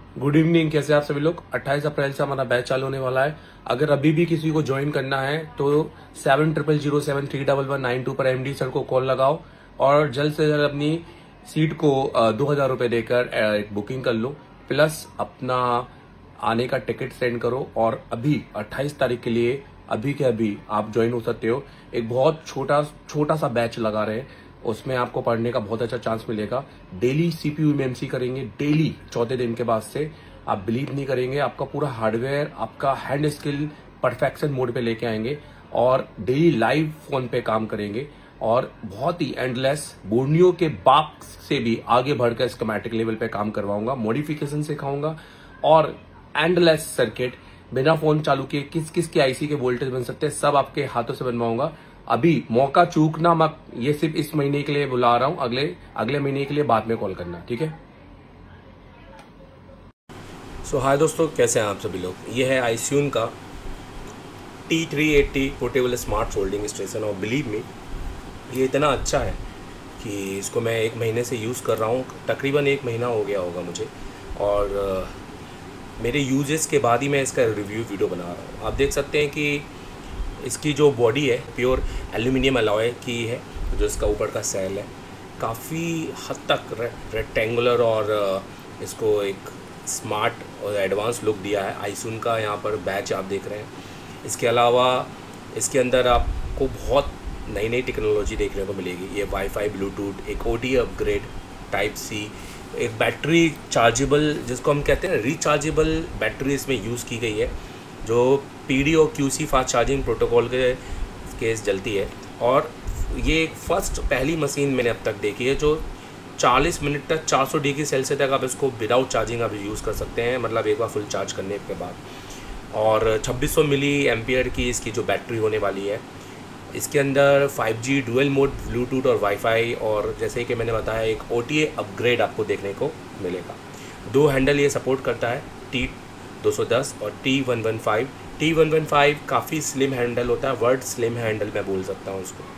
Good evening. कैसे आप सभी लोग। 28 अप्रैल से हमारा बैच चालू होने वाला है। अगर अभी भी किसी को ज्वाइन करना है तो 7007313192 पर एमडी सर को कॉल लगाओ और जल्द से जल्द अपनी सीट को 2000 रुपए देकर एक बुकिंग कर लो, प्लस अपना आने का टिकट सेंड करो। और अभी 28 तारीख के लिए अभी के अभी आप ज्वाइन हो सकते हो। एक बहुत छोटा सा बैच लगा रहे हैं, उसमें आपको पढ़ने का बहुत अच्छा चांस मिलेगा। डेली सीपीयू एमएमसी करेंगे, डेली चौथे दिन के बाद से। आप बिलीव नहीं करेंगे, आपका पूरा हार्डवेयर, आपका हैंड स्किल परफेक्शन मोड पे लेके आएंगे और डेली लाइव फोन पे काम करेंगे और बहुत ही एंडलेस बोर्नियो के बाग से भी आगे बढ़कर स्कीमेटिक लेवल पे काम करवाऊंगा, मॉडिफिकेशन सिखाऊंगा और एंडलेस सर्किट बिना फोन चालू किए किस किस के आईसी के वोल्टेज बन सकते हैं सब आपके हाथों से बनवाऊंगा। अभी मौका चूकना मत। ये सिर्फ इस महीने के लिए बुला रहा हूं, अगले महीने के लिए बाद में कॉल करना, ठीक है। सो हाय दोस्तों, कैसे हैं आप सभी लोग। ये है आईस्यून का T380 portable smart soldering station और बिलीव मी ये इतना अच्छा है कि इसको मैं 1 महीने से यूज़ कर रहा हूँ। तकरीबन 1 महीना हो गया होगा मुझे और मेरे यूजेस के बाद ही मैं इसका रिव्यू वीडियो बना रहा हूँ। आप देख सकते हैं कि इसकी जो बॉडी है प्योर एल्यूमिनियम अलॉय की है, जो इसका ऊपर का सेल है काफ़ी हद तक रेक्टेंगुलर और इसको एक स्मार्ट और एडवांस लुक दिया है। आईस्यून का यहाँ पर बैच आप देख रहे हैं। इसके अलावा इसके अंदर आपको बहुत नई नई टेक्नोलॉजी देखने को मिलेगी। ये वाईफाई, ब्लूटूथ, एक ओटी अपग्रेड, टाइप सी, एक बैटरी चार्जेबल जिसको हम कहते हैं रिचार्जेबल बैटरी इसमें यूज़ की गई है, जो पीडी और क्यूसी फास्ट चार्जिंग प्रोटोकॉल के केस जलती है। और ये पहली मशीन मैंने अब तक देखी है जो 40 मिनट तक 400 डिग्री सेल्सियस तक आप इसको विदाउट चार्जिंग आप यूज़ कर सकते हैं, मतलब एक बार फुल चार्ज करने के बाद। और 2600 मिली एम्पियर की इसकी जो बैटरी होने वाली है। इसके अंदर 5G डुअल मोड ब्लूटूथ और वाईफाई और जैसे कि मैंने बताया एक OTA अपग्रेड आपको देखने को मिलेगा। 2 हैंडल ये सपोर्ट करता है, T210 और T115। T115 काफ़ी स्लिम हैंडल होता है, वर्ड स्लिम हैंडल मैं बोल सकता हूँ उसको।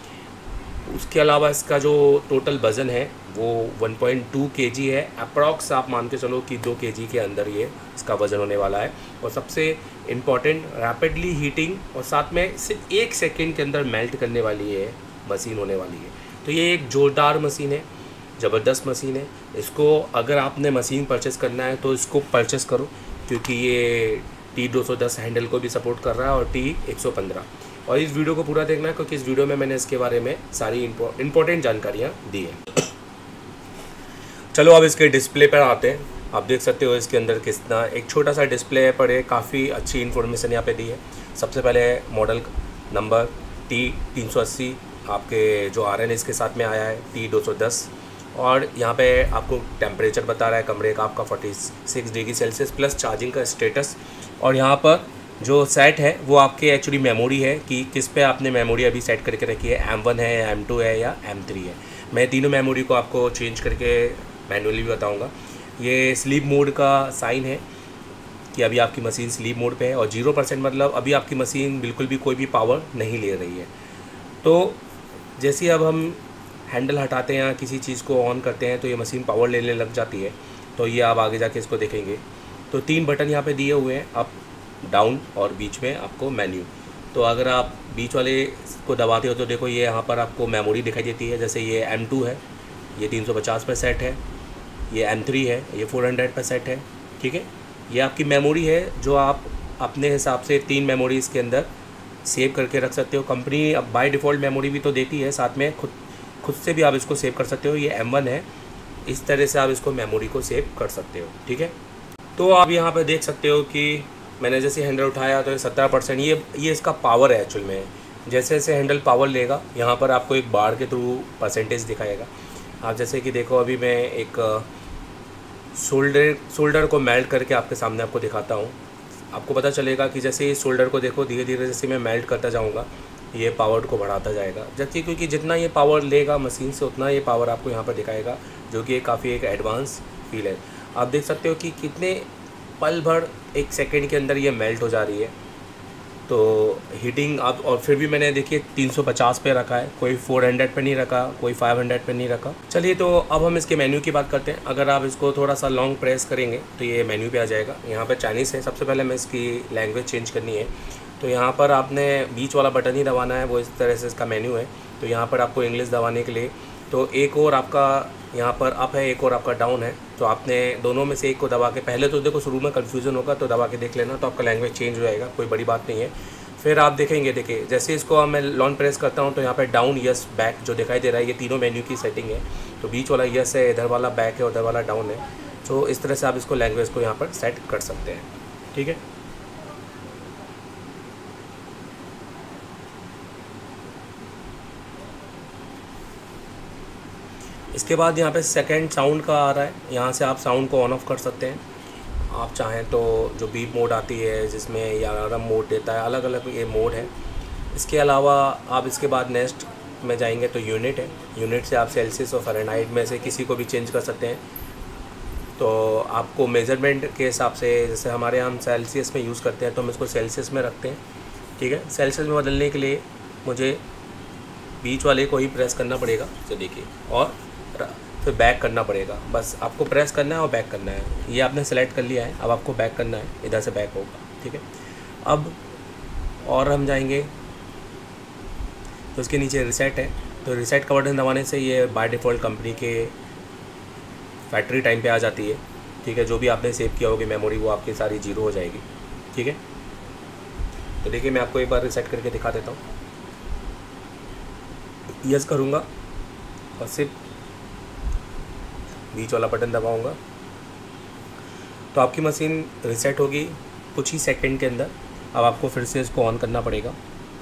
उसके अलावा इसका जो टोटल वज़न है वो 1.2 kg है। अप्रॉक्स आप मान के चलो कि 2 kg के अंदर ये इसका वज़न होने वाला है। और सबसे इम्पॉर्टेंट, रैपिडली हीटिंग और साथ में सिर्फ 1 सेकेंड के अंदर मेल्ट करने वाली ये मशीन होने वाली है। तो ये एक जोरदार मशीन है, ज़बरदस्त मशीन है। इसको अगर आपने मशीन परचेस करना है तो इसको परचेस करो, क्योंकि ये T210 हैंडल को भी सपोर्ट कर रहा है और T115। और इस वीडियो को पूरा देखना है क्योंकि इस वीडियो में मैंने इसके बारे में सारी इंपॉर्टेंट जानकारियाँ दी हैं। चलो अब इसके डिस्प्ले पर आते हैं। आप देख सकते हो इसके अंदर कितना एक छोटा सा डिस्प्ले पर है, काफ़ी अच्छी इन्फॉर्मेशन यहाँ पे दी है। सबसे पहले मॉडल नंबर T380 आपके जो RN इसके साथ में आया है T210। और यहाँ पे आपको टेम्परेचर बता रहा है कमरे का आपका 46 डिग्री सेल्सियस प्लस चार्जिंग का स्टेटस। और यहाँ पर जो सेट है वो आपके एक्चुअली मेमोरी है कि किस पे आपने मेमोरी अभी सेट करके रखी है, M1 है या M2 है या M3 है। मैं तीनों मेमोरी को आपको चेंज करके मैनुअली भी बताऊँगा। ये स्लीप मोड का साइन है कि अभी आपकी मशीन स्लीप मोड पे है और 0% मतलब अभी आपकी मशीन बिल्कुल भी कोई भी पावर नहीं ले रही है। तो जैसे ही अब हम हैंडल हटाते हैं या किसी चीज़ को ऑन करते हैं तो ये मशीन पावर लेने लग जाती है। तो ये आप आगे जाके इसको देखेंगे तो 3 बटन यहाँ पे दिए हुए हैं, अप, डाउन और बीच में आपको मेन्यू। तो अगर आप बीच वाले को दबाते हो तो देखो ये यहाँ पर आपको मेमोरी दिखाई देती है। जैसे ये M2 है, ये 350 पर सेट है, ये M3 है, ये 400 पर सेट है, ठीक है। ये आपकी मेमोरी है जो आप अपने हिसाब से 3 मेमोरी इसके अंदर सेव करके रख सकते हो। कंपनी अब बाय डिफ़ॉल्ट मेमोरी भी तो देती है, साथ में खुद से भी आप इसको सेव कर सकते हो। ये M1 है, इस तरह से आप इसको मेमोरी को सेव कर सकते हो, ठीक है। तो आप यहाँ पर देख सकते हो कि मैंने जैसे हैंडल उठाया तो 17% ये इसका पावर है एक्चुअल में। जैसे जैसे हैंडल पावर लेगा यहाँ पर आपको एक बार के थ्रू परसेंटेज दिखाएगा। आप जैसे कि देखो अभी मैं एक शोल्डर को मेल्ट करके आपके सामने आपको दिखाता हूँ। आपको पता चलेगा कि जैसे इस शोल्डर को देखो धीरे धीरे जैसे मैं मेल्ट करता जाऊँगा ये पावर को बढ़ाता जाएगा। जबकि क्योंकि जितना ये पावर लेगा मशीन से उतना ये पावर आपको यहाँ पर दिखाएगा, जो कि काफ़ी एक एडवांस फील है। आप देख सकते हो कि कितने पल भर 1 सेकेंड के अंदर ये मेल्ट हो जा रही है। तो हीटिंग अब, और फिर भी मैंने देखिए 350 पे रखा है, कोई 400 पे नहीं रखा, कोई 500 पे नहीं रखा। चलिए तो अब हम इसके मेन्यू की बात करते हैं। अगर आप इसको थोड़ा सा लॉन्ग प्रेस करेंगे तो ये मेन्यू पे आ जाएगा। यहाँ पर चाइनीज़ है। सबसे पहले मैं इसकी लैंग्वेज चेंज करनी है, तो यहाँ पर आपने बीच वाला बटन ही दबाना है, वो इस तरह से इसका मेन्यू है। तो यहाँ पर आपको इंग्लिश दबाने के लिए तो एक और आपका यहाँ पर अप है, एक और आपका डाउन है, तो आपने दोनों में से एक को दबा के, पहले तो देखो शुरू में कन्फ्यूज़न होगा तो दबा के देख लेना, तो आपका लैंग्वेज चेंज हो जाएगा, कोई बड़ी बात नहीं है। फिर आप देखेंगे, देखिए जैसे इसको मैं लॉन्ग प्रेस करता हूँ तो यहाँ पर डाउन, यस, बैक जो दिखाई दे रहा है, ये तीनों मेन्यू की सेटिंग है। तो बीच वाला यस है, इधर वाला बैक है, उधर वाला डाउन है। तो इस तरह से आप इसको लैंग्वेज को यहाँ पर सेट कर सकते हैं, ठीक है। इसके बाद यहाँ पे सेकंड साउंड का आ रहा है, यहाँ से आप साउंड को ऑन ऑफ कर सकते हैं। आप चाहें तो जो बीप मोड आती है जिसमें या अलार्म मोड देता है, अलग अलग ये मोड है। इसके अलावा आप इसके बाद नेक्स्ट में जाएंगे तो यूनिट है। यूनिट से आप सेल्सियस और फ़ारेनहाइट में से किसी को भी चेंज कर सकते हैं। तो आपको मेज़रमेंट के हिसाब से, जैसे हमारे यहाँ हम सेल्सियस में यूज़ करते हैं तो हम इसको सेल्सियस में रखते हैं, ठीक है। सेल्सियस में बदलने के लिए मुझे बीच वाले को ही प्रेस करना पड़ेगा, तो देखिए, और फिर बैक करना पड़ेगा। बस आपको प्रेस करना है और बैक करना है। ये आपने सेलेक्ट कर लिया है, अब आपको बैक करना है, इधर से बैक होगा, ठीक है। अब और हम जाएंगे तो इसके नीचे रिसेट है, तो रिसेट का बटन दबाने से ये बाय डिफ़ॉल्ट कंपनी के फैक्ट्री टाइम पे आ जाती है, ठीक है। जो भी आपने सेव किया होगी मेमोरी, वो आपकी सारी जीरो हो जाएगी, ठीक है। तो देखिए मैं आपको एक बार रिसेट करके दिखा देता हूँ। यस करूँगा और सिर्फ बीच वाला बटन दबाऊंगा तो आपकी मशीन रिसेट होगी कुछ ही सेकंड के अंदर। अब आपको फिर से इसको ऑन करना पड़ेगा।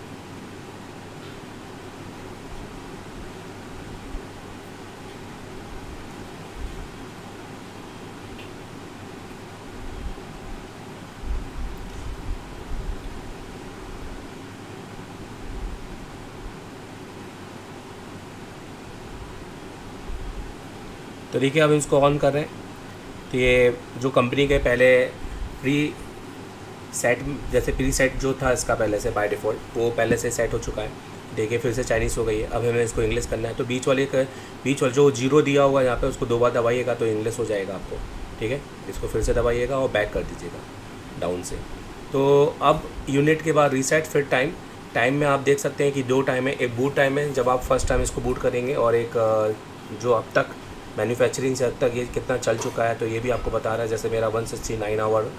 तो देखिए अब इसको ऑन कर रहे हैं, तो ये जो कंपनी के पहले प्री सेट, जैसे प्री सेट जो था इसका पहले से बाय डिफ़ॉल्ट, वो पहले से सेट हो चुका है। देखिए फिर से चाइनीज़ हो गई है। अब हमें इसको इंग्लिश करना है, तो बीच वाले जो जीरो दिया होगा यहाँ पे, उसको 2 बार दबाइएगा तो इंग्लिश हो जाएगा आपको, ठीक है। इसको फिर से दबाइएगा और बैक कर दीजिएगा डाउन से। तो अब यूनिट के बाद रीसेट, फिर टाइम में आप देख सकते हैं कि 2 टाइम है। एक बूट टाइम है, जब आप फर्स्ट टाइम इसको बूट करेंगे, और एक जो अब तक मैन्युफैक्चरिंग से अब तक ये कितना चल चुका है, तो ये भी आपको बता रहा है। जैसे मेरा 169 आवर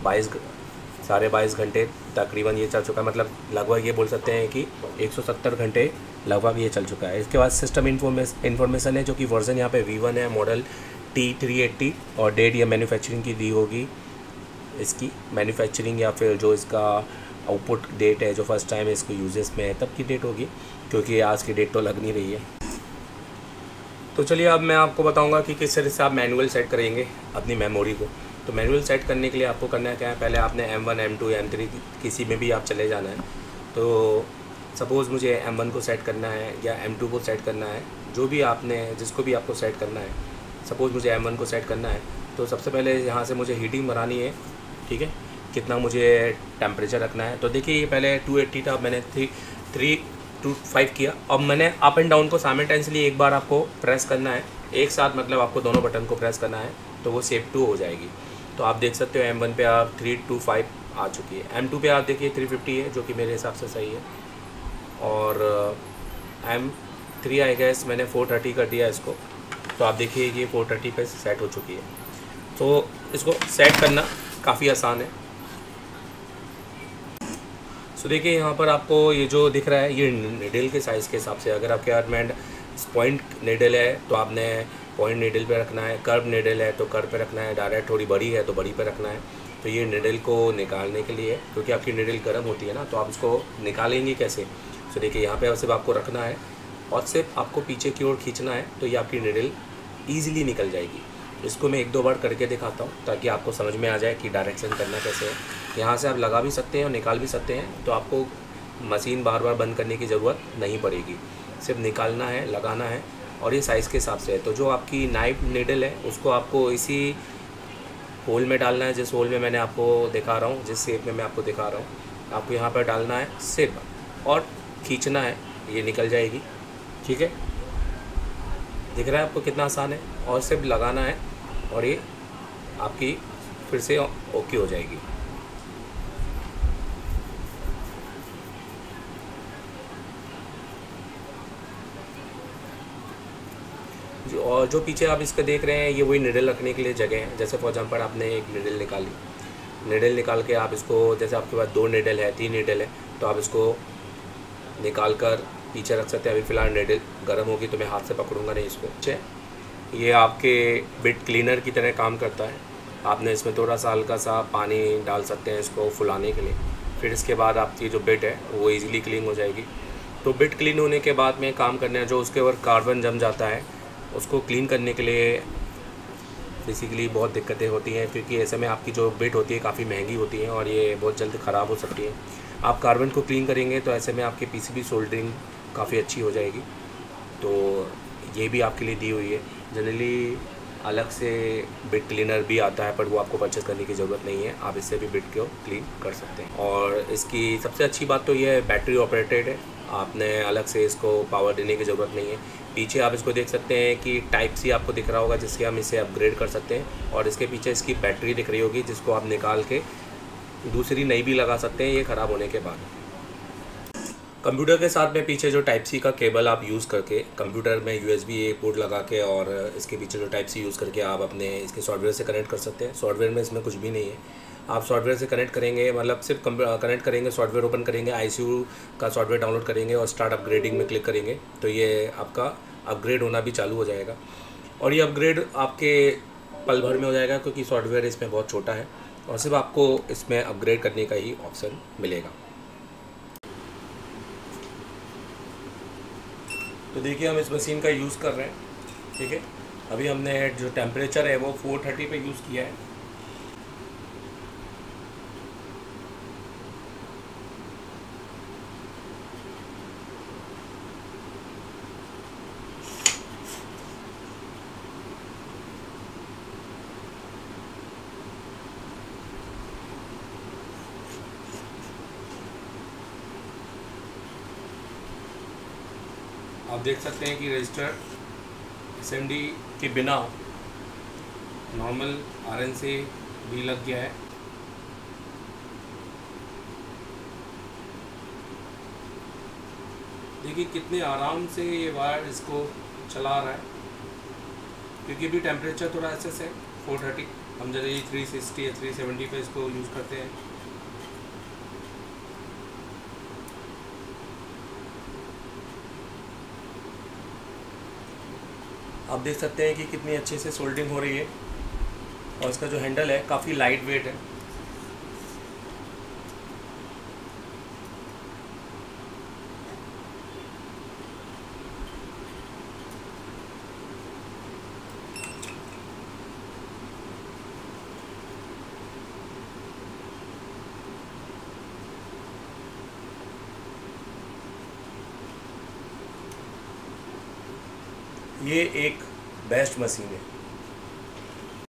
22 घंटे तकरीबन ये चल चुका है, मतलब लगभग ये बोल सकते हैं कि 170 घंटे लगभग ये चल चुका है। इसके बाद सिस्टम इन्फॉर्मेशन है, जो कि वर्जन यहाँ पे V1 है, मॉडल T380, और डेट या मैन्युफैक्चरिंग की दी होगी, इसकी मैन्युफैक्चरिंग या फिर जो इसका आउटपुट डेट है, जो फर्स्ट टाइम इसको यूजेस में है तब की डेट होगी, क्योंकि आज की डेट तो लग नहीं रही है। तो चलिए अब मैं आपको बताऊंगा कि किस तरह से आप मैनुअल सेट करेंगे अपनी मेमोरी को। तो मैनुअल सेट करने के लिए आपको करना क्या है, पहले आपने M1, M2, M3 किसी में भी आप चले जाना है। तो सपोज़ मुझे M1 को सेट करना है या M2 को सेट करना है, जो भी आपने, जिसको भी आपको सेट करना है। सपोज़ मुझे M1 को सेट करना है, तो सबसे पहले यहाँ से मुझे हीटिंग बनानी है, ठीक है। कितना मुझे टेम्परेचर रखना है, तो देखिए ये पहले 280 था, मैंने 325 किया। अब मैंने अप एंड डाउन को साइमल्टेनियसली एक बार आपको प्रेस करना है, एक साथ, मतलब आपको दोनों बटन को प्रेस करना है, तो वो सेव 2 हो जाएगी। तो आप देख सकते हो M1 पे आप 325 आ चुकी है, M2 पे आप देखिए 350 है, जो कि मेरे हिसाब से सही है, और M3 आई गैस मैंने 430 कर दिया इसको, तो आप देखिए ये 430 पे सेट हो चुकी है। तो इसको सेट करना काफ़ी आसान है। तो देखिए यहाँ पर आपको ये जो दिख रहा है, ये नीडल के साइज़ के हिसाब से, अगर आपके हाथ में पॉइंट नीडल है तो आपने पॉइंट नीडल पे रखना है, कर्व नीडल है तो कर्व पे रखना है, डायरेक्ट थोड़ी बड़ी है तो बड़ी पे रखना है। तो ये नीडल को निकालने के लिए, क्योंकि आपकी नीडल गर्म होती है ना, तो आप इसको निकालेंगे कैसे। तो देखिए यहाँ पे सिर्फ आपको रखना है और सिर्फ आपको पीछे की ओर खींचना है, तो ये आपकी नीडल ईजिली निकल जाएगी। इसको मैं 1-2 बार करके दिखाता हूँ ताकि आपको समझ में आ जाए कि डायरेक्शन करना कैसे है। यहाँ से आप लगा भी सकते हैं और निकाल भी सकते हैं, तो आपको मशीन बार बार बंद करने की ज़रूरत नहीं पड़ेगी, सिर्फ निकालना है, लगाना है, और ये साइज़ के हिसाब से है। तो जो आपकी नाइफ नीडल है उसको आपको इसी होल में डालना है, जिस होल में मैंने आपको दिखा रहा हूँ, जिस शेप में मैं आपको दिखा रहा हूँ। आपको यहाँ पर डालना है सिर्फ और खींचना है, ये निकल जाएगी। ठीक है, दिख रहा है आपको कितना आसान है। और सिर्फ लगाना है और ये आपकी फिर से ओके हो जाएगी। और जो पीछे आप इसका देख रहे हैं ये वही निडल रखने के लिए जगह है। जैसे फॉर एग्जाम्पल आपने एक निडल निकाली, निडल निकाल के आप इसको, जैसे आपके पास 2 निडल है, 3 निडल है, तो आप इसको निकाल कर पीछे रख सकते हैं। अभी फ़िलहाल निडल गर्म होगी तो मैं हाथ से पकड़ूंगा नहीं इसको। अच्छा, ये आपके बिट क्लीनर की तरह काम करता है। आपने इसमें थोड़ा सा हल्का सा पानी डाल सकते हैं इसको फुलाने के लिए। फिर इसके बाद आपकी जो बिट है वो ईज़िली क्लीन हो जाएगी। तो बिट क्लीन होने के बाद में काम करना है, जो उसके ऊपर कार्बन जम जाता है उसको क्लीन करने के लिए बेसिकली बहुत दिक्कतें होती हैं, क्योंकि ऐसे में आपकी जो बिट होती है काफ़ी महंगी होती है और ये बहुत जल्द ख़राब हो सकती है। आप कार्बन को क्लीन करेंगे तो ऐसे में आपकी पीसीबी सोल्डरिंग काफ़ी अच्छी हो जाएगी। तो ये भी आपके लिए दी हुई है। जनरली अलग से बिट क्लीनर भी आता है, पर वो आपको परचेज़ करने की ज़रूरत नहीं है, आप इससे भी बिट को क्लीन कर सकते हैं। और इसकी सबसे अच्छी बात तो ये है बैटरी ऑपरेटेड है, आपने अलग से इसको पावर देने की ज़रूरत नहीं है। पीछे आप इसको देख सकते हैं कि टाइप सी आपको दिख रहा होगा, जिससे हम इसे अपग्रेड कर सकते हैं। और इसके पीछे इसकी बैटरी दिख रही होगी, जिसको आप निकाल के दूसरी नई भी लगा सकते हैं ये ख़राब होने के बाद। कंप्यूटर के साथ में पीछे जो टाइप सी का केबल आप यूज़ करके कंप्यूटर में USB पोर्ट लगा के और इसके पीछे जो टाइप सी यूज़ करके आप अपने इसके सॉफ्टवेयर से कनेक्ट कर सकते हैं। सॉफ्टवेयर में इसमें कुछ भी नहीं है, आप सॉफ्टवेयर से कनेक्ट करेंगे, मतलब सिर्फ कनेक्ट करेंगे, सॉफ्टवेयर ओपन करेंगे, ICU का सॉफ्टवेयर डाउनलोड करेंगे और स्टार्ट अपग्रेडिंग में क्लिक करेंगे तो ये आपका अपग्रेड होना भी चालू हो जाएगा। और ये अपग्रेड आपके पल भर में हो जाएगा, क्योंकि सॉफ्टवेयर इसमें बहुत छोटा है और सिर्फ आपको इसमें अपग्रेड करने का ही ऑप्शन मिलेगा। तो देखिए हम इस मशीन का यूज़ कर रहे हैं। ठीक है, अभी हमने जो टेम्परेचर है वो 430 पे यूज़ किया है। आप देख सकते हैं कि रजिस्टर SMD के बिना नॉर्मल RN से भी लग गया है। देखिए कितने आराम से ये वायर इसको चला रहा है, क्योंकि भी टेम्परेचर थोड़ा एक्सेस है 430। हम जनरली 360 या 370 पे इसको यूज़ करते हैं। आप देख सकते हैं कि कितनी अच्छे से सोल्डरिंग हो रही है और इसका जो हैंडल है काफ़ी लाइट वेट है। ये एक बेस्ट मशीन है।